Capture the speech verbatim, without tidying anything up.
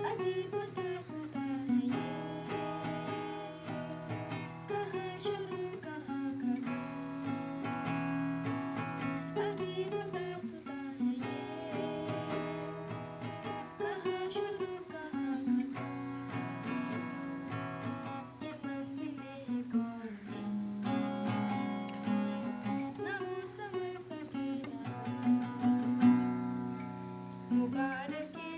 अजीब दास्तां है ये, कहाँ शुरू कहाँ खत्म, अजीब दास्तां है ये, कहाँ शुरू कहाँ खत्म, ये मंजिलें हैं कौन सी ना वो समझ सके ना हम। मुबारक